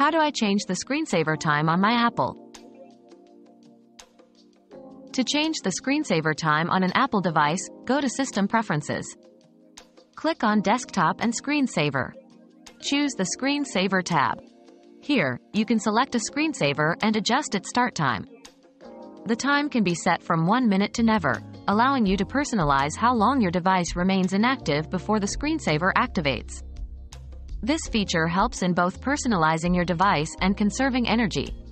How do I change the screensaver time on my Apple? To change the screensaver time on an Apple device, go to System Preferences. Click on Desktop and Screensaver. Choose the Screensaver tab. Here, you can select a screensaver and adjust its start time. The time can be set from 1 minute to never, allowing you to personalize how long your device remains inactive before the screensaver activates. This feature helps in both personalizing your device and conserving energy.